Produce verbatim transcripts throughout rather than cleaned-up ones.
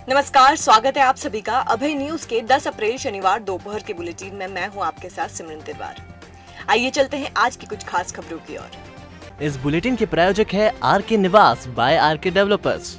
नमस्कार, स्वागत है आप सभी का अभय न्यूज के दस अप्रैल शनिवार दोपहर के बुलेटिन में। मैं हूं आपके साथ सिमरन तिवारी। आइए चलते हैं आज की कुछ खास खबरों की ओर। इस बुलेटिन के प्रायोजक है R K Niwas by R K developers.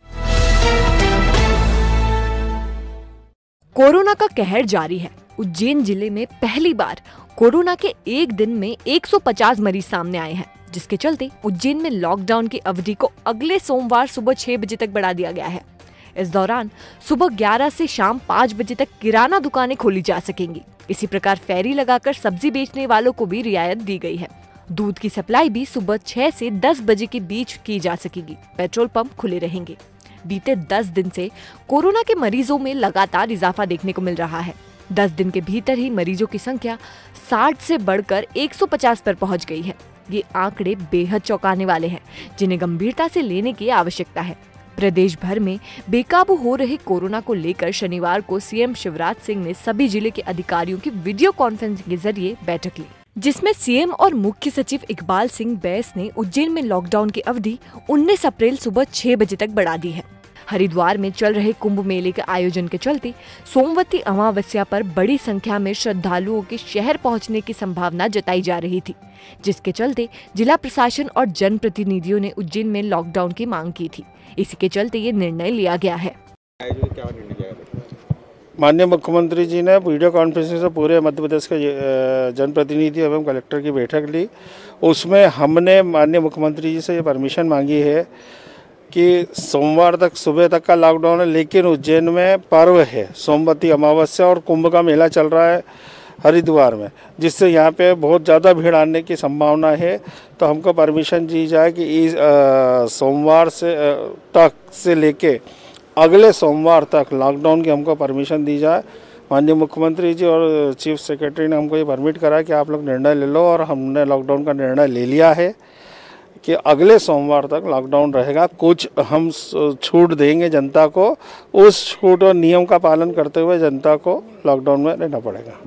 Corona का कहर जारी है। उज्जैन जिले में पहली बार कोरोना के एक दिन में एक सौ पचास मरीज सामने आए हैं, जिसके चलते उज्जैन में लॉकडाउन की अवधि को अगले सोमवार सुबह छह बजे तक बढ़ा दिया गया है। इस दौरान सुबह ग्यारह से शाम पाँच बजे तक किराना दुकानें खोली जा सकेंगी। इसी प्रकार फेरी लगाकर सब्जी बेचने वालों को भी रियायत दी गई है। दूध की सप्लाई भी सुबह छह से दस बजे के बीच की जा सकेगी। पेट्रोल पंप खुले रहेंगे। बीते दस दिन से कोरोना के मरीजों में लगातार इजाफा देखने को मिल रहा है। दस दिन के भीतर ही मरीजों की संख्या साठ से बढ़कर एक सौ पचास पर पहुंच गई है। ये आंकड़े बेहद चौंकाने वाले हैं, जिन्हें गंभीरता से लेने की आवश्यकता है। प्रदेश भर में बेकाबू हो रहे कोरोना को लेकर शनिवार को सीएम शिवराज सिंह ने सभी जिले के अधिकारियों की वीडियो कॉन्फ्रेंसिंग के जरिए बैठक ली, जिसमें सीएम और मुख्य सचिव इकबाल सिंह बैस ने उज्जैन में लॉकडाउन की अवधि उन्नीस अप्रैल सुबह छह बजे तक बढ़ा दी है। हरिद्वार में चल रहे कुंभ मेले के आयोजन के चलते सोमवती अमावस्या पर बड़ी संख्या में श्रद्धालुओं के शहर पहुंचने की संभावना जताई जा रही थी, जिसके चलते जिला प्रशासन और जनप्रतिनिधियों ने उज्जैन में लॉकडाउन की मांग की थी। इसी के चलते ये निर्णय लिया गया है। माननीय मुख्यमंत्री जी ने वीडियो कॉन्फ्रेंसिंग से पूरे मध्य प्रदेश के जनप्रतिनिधि एवं कलेक्टर की बैठक ली। उसमें हमने माननीय मुख्यमंत्री जी से ये परमिशन मांगी है कि सोमवार तक सुबह तक का लॉकडाउन है, लेकिन उज्जैन में पर्व है, सोमवती अमावस्या और कुंभ का मेला चल रहा है हरिद्वार में, जिससे यहाँ पे बहुत ज़्यादा भीड़ आने की संभावना है। तो हमको परमिशन दी जाए कि इस सोमवार से आ, तक से लेके अगले सोमवार तक लॉकडाउन की हमको परमिशन दी जाए। माननीय मुख्यमंत्री जी और चीफ सेक्रेटरी ने हमको ये परमिट करा कि आप लोग निर्णय ले लो, और हमने लॉकडाउन का निर्णय ले लिया है कि अगले सोमवार तक लॉकडाउन रहेगा। कुछ हम छूट देंगे जनता को, उस छूट और नियम का पालन करते हुए जनता को लॉकडाउन में रहना पड़ेगा।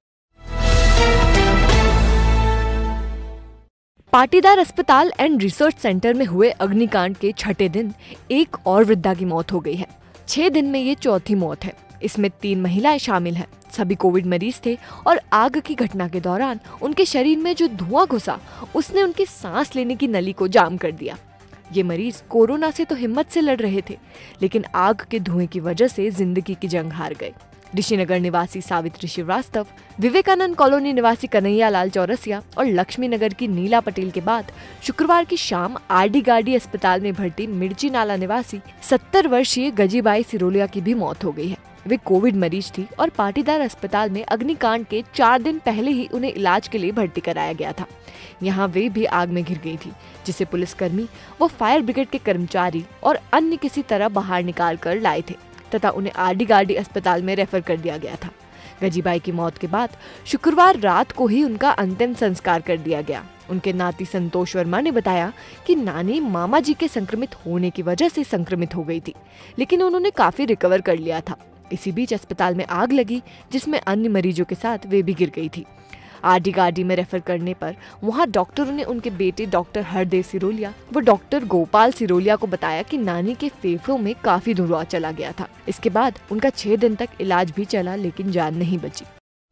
पाटीदार अस्पताल एंड रिसर्च सेंटर में हुए अग्निकांड के छठे दिन एक और वृद्धा की मौत हो गई है। छह दिन में ये चौथी मौत है। इसमें तीन महिलाएं शामिल हैं। सभी कोविड मरीज थे और आग की घटना के दौरान उनके शरीर में जो धुआं घुसा, उसने उनकी सांस लेने की नली को जाम कर दिया। ये मरीज कोरोना से तो हिम्मत से लड़ रहे थे, लेकिन आग के धुएं की वजह से जिंदगी की जंग हार गए। ऋषिनगर निवासी सावित्री श्रीवास्तव, विवेकानंद कॉलोनी निवासी कन्हैया लाल चौरसिया और लक्ष्मी नगर की नीला पटेल के बाद शुक्रवार की शाम आरडी गार्डी अस्पताल में भर्ती मिर्ची नाला निवासी सत्तर वर्षीय गजीबाई सिरोलिया की भी मौत हो गई है। वे कोविड मरीज थी और पाटीदार अस्पताल में अग्निकांड के चार दिन पहले ही उन्हें इलाज के लिए भर्ती कराया गया था। यहाँ वे भी आग में घिर गई थी, जिसे पुलिसकर्मी व फायर ब्रिगेड के कर्मचारी और अन्य किसी तरह बाहर निकाल कर लाए थे तथा उन्हें आरडी गार्डी अस्पताल में रेफर कर दिया गया था। गजीबाई की मौत के बाद शुक्रवार रात को ही उनका अंतिम संस्कार कर दिया गया। उनके नाती संतोष वर्मा ने बताया कि नानी मामा जी के संक्रमित होने की वजह से संक्रमित हो गई थी, लेकिन उन्होंने काफी रिकवर कर लिया था। इसी बीच अस्पताल में आग लगी, जिसमें अन्य मरीजों के साथ वे भी गिर गई थी। आरडी गार्डी में रेफर करने पर वहां डॉक्टरों ने उनके बेटे डॉक्टर हरदेव सिरोलिया व डॉक्टर गोपाल सिरोलिया को बताया कि नानी के फेफड़ों में काफी धुआं चला गया था। इसके बाद उनका छह दिन तक इलाज भी चला, लेकिन जान नहीं बची।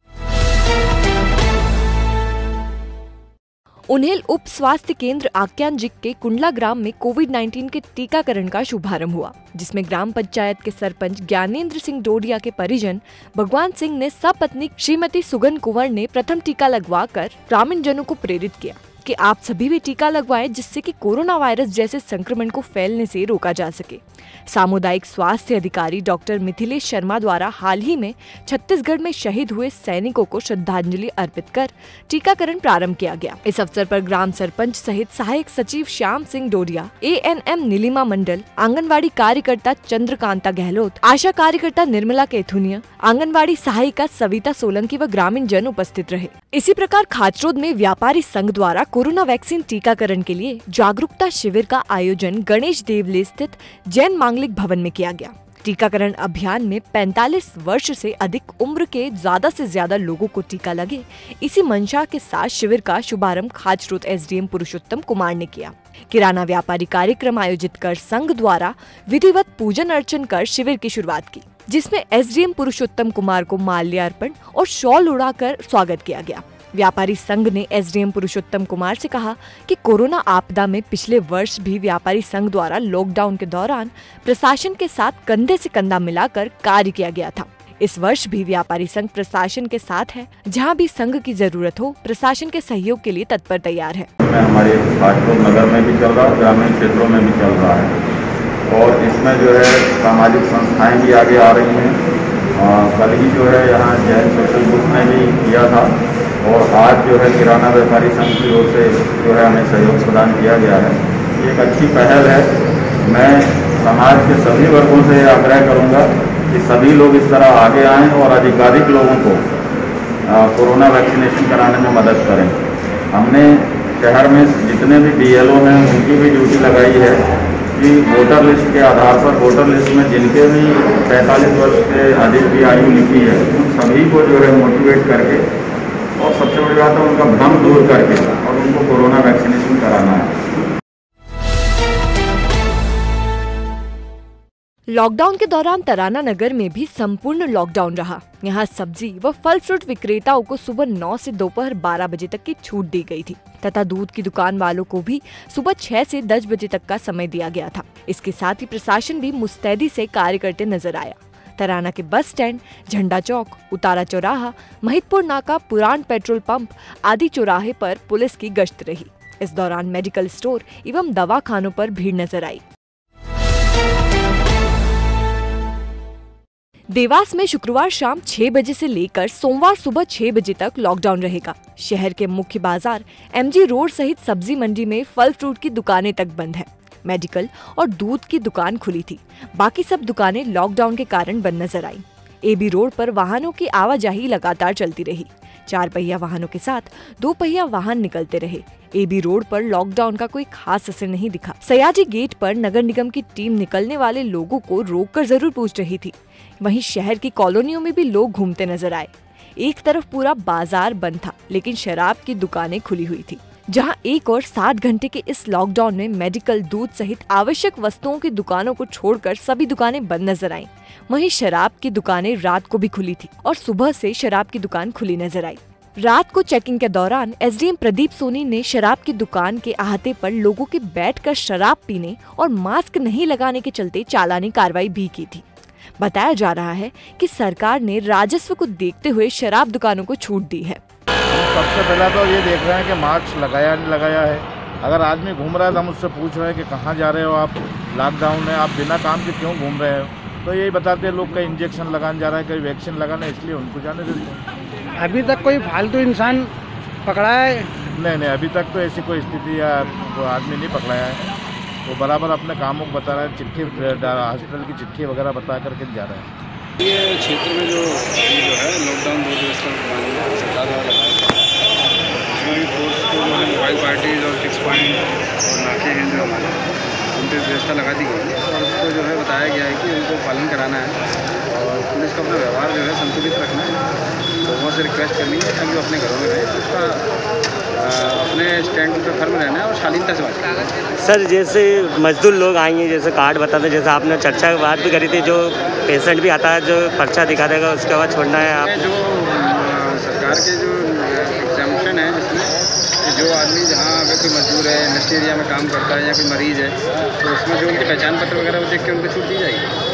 उन्हेल उप स्वास्थ्य केंद्र आक्यांजिक के कुंडला ग्राम में कोविड नाइन्टीन के टीकाकरण का शुभारंभ हुआ, जिसमें ग्राम पंचायत के सरपंच ज्ञानेंद्र सिंह डोडिया के परिजन भगवान सिंह ने सपत्नी श्रीमती सुगन कुंवर ने प्रथम टीका लगवाकर ग्रामीण जनों को प्रेरित किया कि आप सभी भी टीका लगवाएं, जिससे कि कोरोना वायरस जैसे संक्रमण को फैलने से रोका जा सके। सामुदायिक स्वास्थ्य अधिकारी डॉक्टर मिथिलेश शर्मा द्वारा हाल ही में छत्तीसगढ़ में शहीद हुए सैनिकों को श्रद्धांजलि अर्पित कर टीकाकरण प्रारंभ किया गया। इस अवसर पर ग्राम सरपंच सहित सहायक सचिव Shyam Singh Dodiya, A N M Neelima Mandal, anganwadi कार्यकर्ता चंद्रकांता गहलोत, आशा कार्यकर्ता निर्मला केथुनिया, आंगनवाड़ी सहायिका सविता सोलंकी व ग्रामीण जन उपस्थित रहे। इसी प्रकार खाचरोद में व्यापारी संघ द्वारा कोरोना वैक्सीन टीकाकरण के लिए जागरूकता शिविर का आयोजन गणेश देवले स्थित जैन मांगलिक भवन में किया गया। टीकाकरण अभियान में पैंतालीस वर्ष से अधिक उम्र के ज्यादा से ज्यादा लोगों को टीका लगे, इसी मंशा के साथ शिविर का शुभारंभ खाचरोद एसडीएम पुरुषोत्तम कुमार ने किया। किराना व्यापारी कार्यक्रम आयोजित कर संघ द्वारा विधिवत पूजन अर्चन कर शिविर की शुरुआत की, जिसमें एसडीएम पुरुषोत्तम कुमार को माल्यार्पण और शॉल उड़ाकर स्वागत किया गया। व्यापारी संघ ने एसडीएम पुरुषोत्तम कुमार से कहा कि कोरोना आपदा में पिछले वर्ष भी व्यापारी संघ द्वारा लॉकडाउन के दौरान प्रशासन के साथ कंधे से कंधा मिलाकर कार्य किया गया था। इस वर्ष भी व्यापारी संघ प्रशासन के साथ है, जहां भी संघ की जरूरत हो प्रशासन के सहयोग के लिए तत्पर तैयार है। हमारे खाचरोद नगर में भी चल रहा है, ग्रामीण क्षेत्रों में भी चल रहा है और इसमें जो है सामाजिक संस्थाएं भी आगे आ रही हैं। कल ही जो है यहाँ जैन सोशल ग्रुप ने भी किया था और आज जो है किराना व्यापारी संघ की ओर से जो है हमें सहयोग प्रदान किया गया है। ये एक अच्छी पहल है। मैं समाज के सभी वर्गों से आग्रह करूँगा कि सभी लोग इस तरह आगे आएं और अधिकाधिक लोगों को कोरोना वैक्सीनेशन कराने में मदद करें। हमने शहर में जितने भी बीएलओ हैं उनकी भी ड्यूटी लगाई है कि वोटर लिस्ट के आधार पर वोटर लिस्ट में जिनके भी पैंतालीस वर्ष से अधिक की आयु लिखी है उन सभी को जो है मोटिवेट करके और सबसे बड़ी बात है उनका भ्रम दूर करके और उनको कोरोना वैक्सीनेशन कराना है। लॉकडाउन के दौरान तराना नगर में भी संपूर्ण लॉकडाउन रहा। यहाँ सब्जी व फल फ्रूट विक्रेताओं को सुबह नौ से दोपहर बारह बजे तक की छूट दी गई थी तथा दूध की दुकान वालों को भी सुबह छह से दस बजे तक का समय दिया गया था। इसके साथ ही प्रशासन भी मुस्तैदी से कार्य करते नजर आया। तराना के बस स्टैंड, झंडा चौक, उतारा चौराहा, महिदपुर नाका, पुरान पेट्रोल पंप आदि चौराहे पर पुलिस की गश्त रही। इस दौरान मेडिकल स्टोर एवं दवाखानों पर भीड़ नजर आई। देवास में शुक्रवार शाम छह बजे से लेकर सोमवार सुबह छह बजे तक लॉकडाउन रहेगा। शहर के मुख्य बाजार एमजी रोड सहित सब्जी मंडी में फल फ्रूट की दुकानें तक बंद है। मेडिकल और दूध की दुकान खुली थी, बाकी सब दुकानें लॉकडाउन के कारण बंद नजर आई। एबी रोड पर वाहनों की आवाजाही लगातार चलती रही। चार पहिया वाहनों के साथ दो पहिया वाहन निकलते रहे। एबी रोड पर लॉकडाउन का कोई खास असर नहीं दिखा। सयाजी गेट पर नगर निगम की टीम निकलने वाले लोगों को रोककर जरूर पूछ रही थी। वहीं शहर की कॉलोनियों में भी लोग घूमते नजर आए। एक तरफ पूरा बाजार बंद था, लेकिन शराब की दुकानें खुली हुई थी। जहां एक और सात घंटे के इस लॉकडाउन में मेडिकल, दूध सहित आवश्यक वस्तुओं की दुकानों को छोड़कर सभी दुकानें बंद नजर आईं। वहीं शराब की दुकानें रात को भी खुली थी और सुबह से शराब की दुकान खुली नजर आई। रात को चेकिंग के दौरान एसडीएम प्रदीप सोनी ने शराब की दुकान के अहाते पर लोगों के बैठकर शराब पीने और मास्क नहीं लगाने के चलते चालानी कार्रवाई भी की थी। बताया जा रहा है कि सरकार ने राजस्व को देखते हुए शराब दुकानों को छूट दी है। सबसे पहला तो ये देख रहे हैं कि मास्क लगाया नहीं लगाया है। अगर आदमी घूम रहा है तो हम उससे पूछ रहे हैं कि कहाँ जा रहे हो आप, लॉकडाउन है, आप बिना काम के क्यों घूम रहे हो। तो यही बताते हैं लोग, कहीं इंजेक्शन लगाने जा रहा है, कहीं वैक्सीन लगाना, इसलिए उनको जाने देते हैं। अभी तक कोई फालतू इंसान पकड़ा है? नहीं नहीं, अभी तक तो ऐसी कोई स्थिति या तो आदमी नहीं पकड़ाया है। वो बराबर अपने कामों को बता रहा है, चिट्ठी हॉस्पिटल की चिट्ठी वगैरह बता करके जा रहा है। ये क्षेत्र में जो जो है लॉकडाउन दो दिवस का सरकार द्वारा लगाया गया है, उसमें भी फोर्स को जो है मोबाइल पार्टीज और फिक्स पॉइंट और नाके हैं जो हमारे, उन पर व्यवस्था लगा दी गई है और उसको जो है बताया गया है कि उनको पालन कराना है और पुलिस का अपना व्यवहार जो है संतुलित रखना है। लोगों से रिक्वेस्ट करनी है ताकि वो अपने घरों में रहें, उसका अपने स्टैंड पर फर्म रहना है और शालीनता से बात। सर, जैसे मजदूर लोग आएंगे, जैसे कार्ड बताते, जैसे आपने चर्चा की बात भी करी थी, जो पेशेंट भी आता है जो पर्चा दिखा देगा उसके बाद छोड़ना है। आप जो सरकार के जो एग्जामिशन है जिसमें जो आदमी जहाँ अगर कोई मजदूर है, इंडस्ट्री एरिया में काम करता है या कोई मरीज़ है, तो उसमें जो उनके पहचान पत्र वगैरह वो देख के उनको छूट दी जाएगी।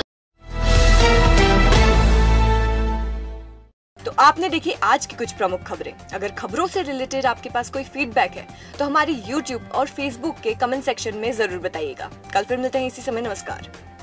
तो आपने देखी आज की कुछ प्रमुख खबरें। अगर खबरों से रिलेटेड आपके पास कोई फीडबैक है तो हमारी यूट्यूब और फेसबुक के कमेंट सेक्शन में जरूर बताइएगा। कल फिर मिलते हैं इसी समय। नमस्कार।